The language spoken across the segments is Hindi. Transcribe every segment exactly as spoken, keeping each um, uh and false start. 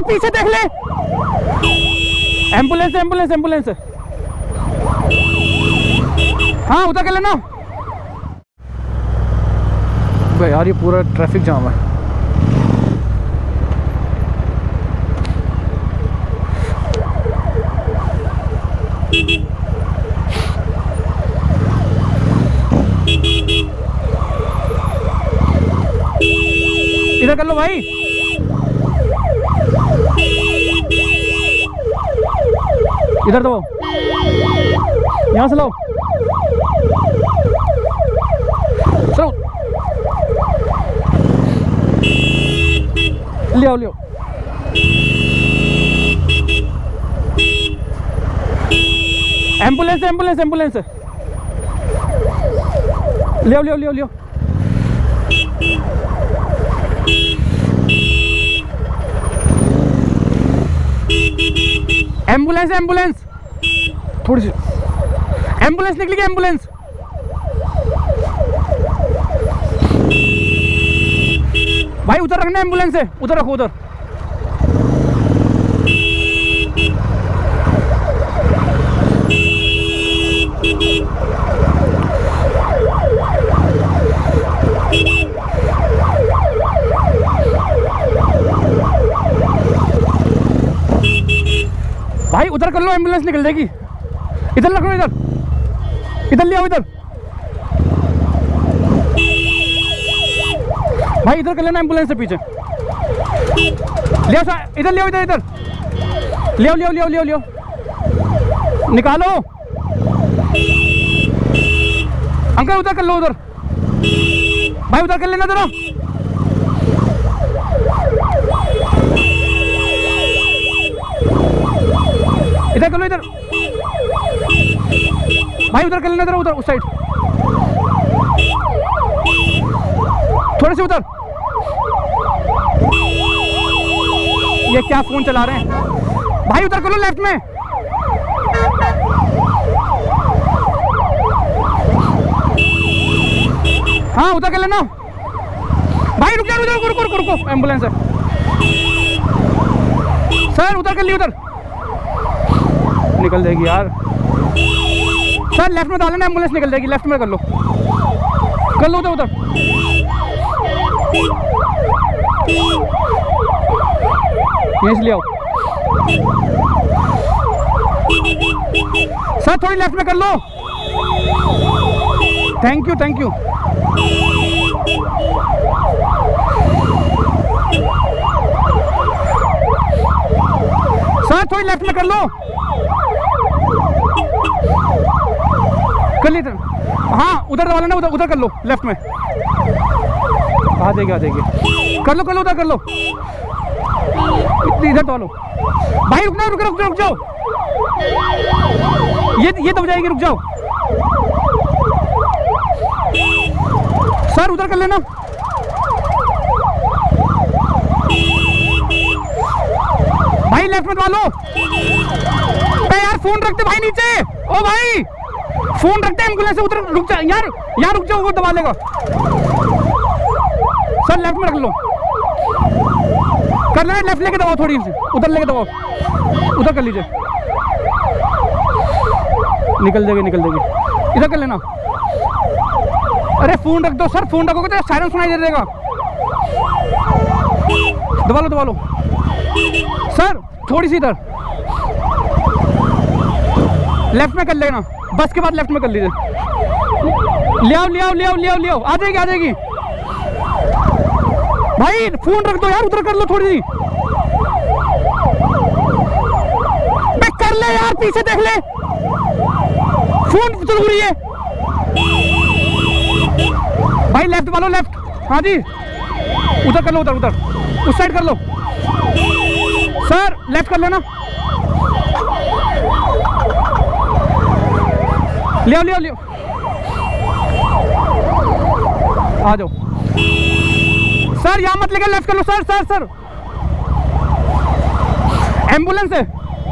पीछे देख ले। Ambulance ambulance ambulance. हाँ उधर कर लेना भाई। यार ये पूरा ट्रैफिक जाम है। इधर कर लो भाई। इधर दो, यहाँ से लो। चलो ले आओ ले आओ। एम्बुलेंस एम्बुलेंस एम्बुलेंस ले आओ ले आओ ले आओ ले आओ। एम्बुलेंस एम्बुलेंस थोड़ी सी एम्बुलेंस निकली गई। एम्बुलेंस भाई उधर रखना। एम्बुलेंस है उधर रखो उधर। भाई उधर कर लो, एम्बुलेंस निकल जाएगी। इधर रख लो, इधर इधर ले आओ इधर। भाई इधर कर लेना, एम्बुलेंस से पीछे ले आओ। इधर ले आओ इधर इधर ले आओ ले आओ ले आओ ले आओ ले आओ। निकालो अंकल, उधर कर लो उधर। भाई उधर कर लेना जरा। इधर कर लो इधर। भाई उधर कर लेना जरा, उधर उस साइड थोड़े से उधर। ये क्या फोन चला रहे हैं भाई। उधर कर लो लेफ्ट में। हाँ उधर कर लेना भाई। रुक जाओ उधर, रुको रुको रुको। एम्बुलेंस है सर, उधर कर ली। उधर निकल जाएगी यार सर। लेफ्ट में डालो ना, एम्बुलेंस निकल जाएगी। लेफ्ट में कर लो कर लो उधर उधर। यहीं से ले आओ सर। थोड़ी लेफ्ट में कर लो। Thank you thank you. Sir थोड़ी लेफ्ट में कर लो। कर ली इधर। हाँ उधर दबा लेना, उधर उधर कर लो लेफ्ट में। आ जाएगी आ जाएगी। कर लो कर लो उधर कर लो। इधर दबा लो भाई। रुकना रुक रुक रुक जाओ। ये ये दब जाएगी, रुक जाओ सर। उधर कर लेना भाई। लेफ्ट में दबा लो यार। फोन रखते भाई नीचे। ओ भाई फोन रखते हैं। एम्बुलेंस उधर रुक जा यार। यार रुक जाओ, वो दबा लेगा सर। लेफ्ट में रख लो। कर लेना लेफ्ट लेके दबाओ। थोड़ी सी उधर लेके दबाओ। उधर कर लीजिए। निकल जाएगी निकल जाएगी। इधर कर लेना। अरे फोन रख दो सर। फोन रखोगे तो सायरन सुनाई दे देगा। दबा लो दबा लो सर। थोड़ी सी इधर लेफ्ट में कर लेना। बस के बाद लेफ्ट में कर लीजिए। ले आओ ले आओ ले आओ ले आओ ले आओ। आ जाएगी आ जाएगी भाई। फोन रख दो यार। उधर कर लो थोड़ी सी। कर ले यार, पीछे देख ले। फोन जरूरी है भाई। लेफ्ट वालो लेफ्ट। हाँ जी उधर कर लो, उधर उधर उस साइड कर लो सर। लेफ्ट कर लेना। ले आओ ले आओ ले आओ। आ जाओ सर। यहाँ मत लेकर लेफ्ट कर लो सर। सर सर एम्बुलेंस है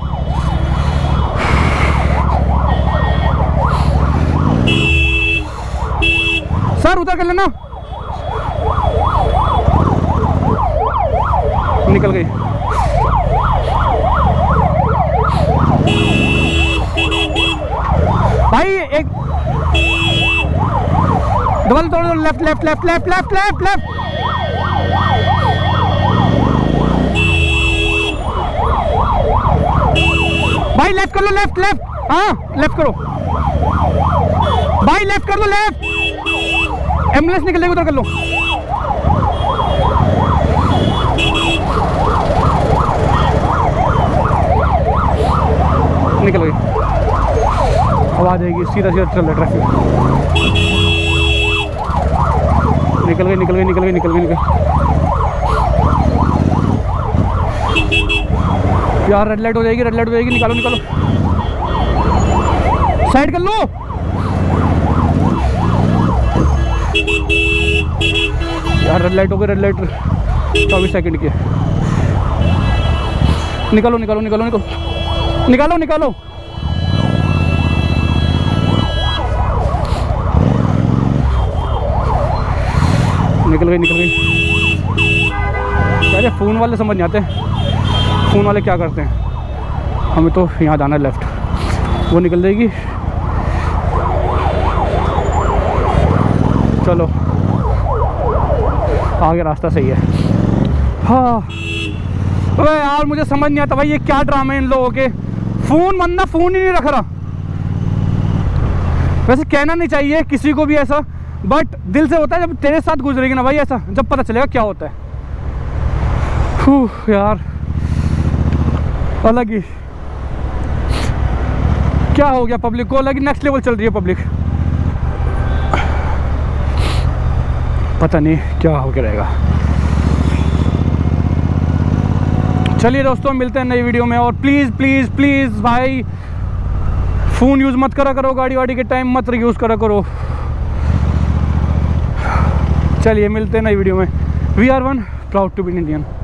सर। उधर कर लेना। निकल गई एक डबल तोड़, left left left left left left left भाई लेफ्ट कर लो, लेफ्ट लेफ्ट, हाँ लेफ्ट करो भाई, लेफ्ट कर लो लेफ्ट, एम्बुलेंस निकल जाएगी उधर कर लो। निकल गई, अब आ जाएगी, सीधा सीधा चल रहा ट्रैफिक। निकल गई निकल गई निकल गई निकल गई निकल यार, रेड लाइट हो जाएगी, रेड लाइट हो जाएगी, निकालो निकालो, साइड कर लो यार, रेड लाइट हो गई, रेड लाइट चौबीस सेकंड की। निकालो निकालो निकालो निकालो निकालो निकालो, निकल गई निकल गई। अरे फ़ोन वाले समझ नहीं आते, फ़ोन वाले क्या करते हैं, हमें तो यहाँ जाना है लेफ़्ट, वो निकल जाएगी। चलो आगे रास्ता सही है। हाँ अरे यार मुझे समझ नहीं आता भाई, ये क्या ड्रामे इन लोगों के, फ़ोन बंदा फ़ोन ही नहीं रख रहा। वैसे कहना नहीं चाहिए किसी को भी ऐसा, बट दिल से होता है जब तेरे साथ गुजरेगी ना भाई ऐसा, जब पता चलेगा क्या होता है। फू यार अलग ही क्या हो गया पब्लिक को, अलग ही नेक्स्ट लेवल चल रही है पब्लिक, पता नहीं क्या हो के रहेगा। चलिए दोस्तों मिलते हैं नई वीडियो में, और प्लीज़ प्लीज़ प्लीज़ भाई फ़ोन यूज़ मत करा करो, गाड़ी वाड़ी के टाइम मत यूज़ करा करो। चलिए मिलते हैं नई वीडियो में। We are one, proud to be Indian.